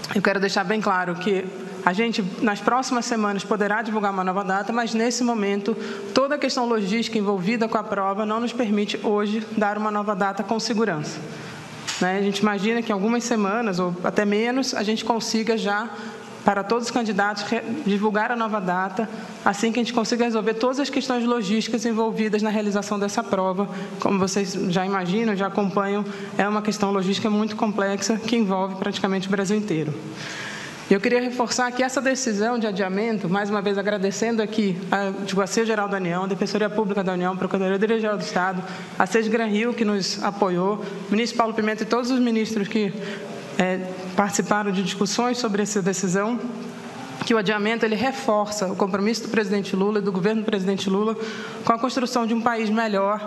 eu quero deixar bem claro que a gente, nas próximas semanas, poderá divulgar uma nova data, mas, nesse momento, toda a questão logística envolvida com a prova não nos permite, hoje, dar uma nova data com segurança. A gente imagina que em algumas semanas, ou até menos, a gente consiga já, para todos os candidatos, divulgar a nova data, assim que a gente consiga resolver todas as questões logísticas envolvidas na realização dessa prova. Como vocês já imaginam, já acompanham, é uma questão logística muito complexa que envolve praticamente o Brasil inteiro. Eu queria reforçar que essa decisão de adiamento, mais uma vez agradecendo aqui a Advocacia-Geral da União, a Defensoria Pública da União, a Procuradoria-Geral do Estado, a SES Gran-Rio, que nos apoiou, o ministro Paulo Pimenta e todos os ministros que participaram de discussões sobre essa decisão, que o adiamento ele reforça o compromisso do presidente Lula e do governo do presidente Lula com a construção de um país melhor,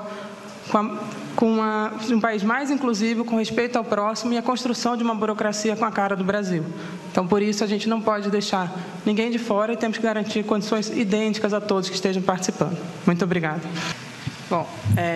de um país mais inclusivo, com respeito ao próximo e a construção de uma burocracia com a cara do Brasil. Então, por isso, a gente não pode deixar ninguém de fora e temos que garantir condições idênticas a todos que estejam participando. Muito obrigada. Bom,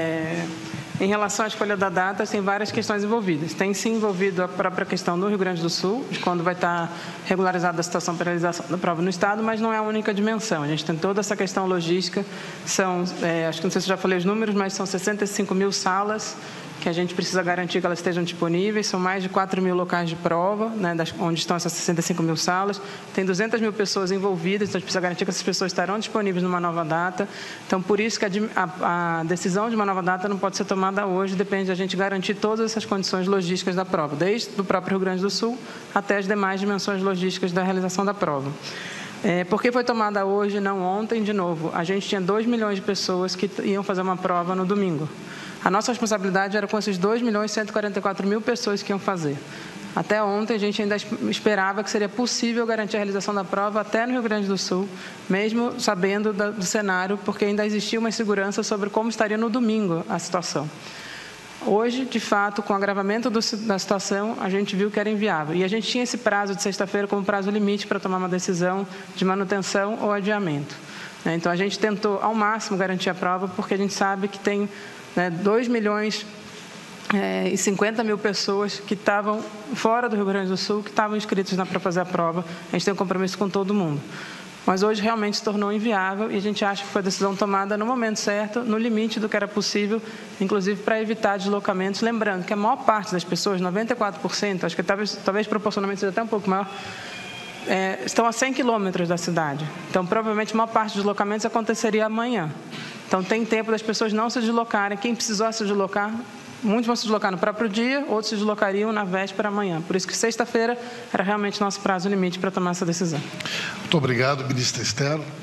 em relação à escolha da data, tem várias questões envolvidas. Tem, sim, envolvido a própria questão do Rio Grande do Sul, de quando vai estar regularizada a situação para a realização da prova no Estado, mas não é a única dimensão. A gente tem toda essa questão logística, acho que não sei se eu já falei os números, mas são 65 mil salas que a gente precisa garantir que elas estejam disponíveis. São mais de 4 mil locais de prova, onde estão essas 65 mil salas. Tem 200 mil pessoas envolvidas, então a gente precisa garantir que essas pessoas estarão disponíveis numa nova data. Então, por isso que a decisão de uma nova data não pode ser tomada hoje, depende de a gente garantir todas essas condições logísticas da prova, desde o próprio Rio Grande do Sul até as demais dimensões logísticas da realização da prova. Por que foi tomada hoje, não ontem? De novo, a gente tinha 2 milhões de pessoas que iam fazer uma prova no domingo. A nossa responsabilidade era com esses 2.144.000 pessoas que iam fazer. Até ontem, a gente ainda esperava que seria possível garantir a realização da prova até no Rio Grande do Sul, mesmo sabendo do cenário, porque ainda existia uma insegurança sobre como estaria no domingo a situação. Hoje, de fato, com o agravamento da situação, a gente viu que era inviável. E a gente tinha esse prazo de sexta-feira como prazo limite para tomar uma decisão de manutenção ou adiamento. Então, a gente tentou, ao máximo, garantir a prova, porque a gente sabe que tem 2 milhões e 50 mil pessoas que estavam fora do Rio Grande do Sul, que estavam inscritos para fazer a prova. A gente tem um compromisso com todo mundo. Mas hoje realmente se tornou inviável e a gente acha que foi a decisão tomada no momento certo, no limite do que era possível, inclusive para evitar deslocamentos. Lembrando que a maior parte das pessoas, 94%, acho que talvez proporcionalmente seja até um pouco maior, estão a 100 quilômetros da cidade. Então, provavelmente, a maior parte dos deslocamentos aconteceria amanhã. Então, tem tempo das pessoas não se deslocarem. Quem precisou se deslocar, muitos vão se deslocar no próprio dia, outros se deslocariam na véspera amanhã. Por isso que sexta-feira era realmente nosso prazo limite para tomar essa decisão. Muito obrigado, ministra Esther.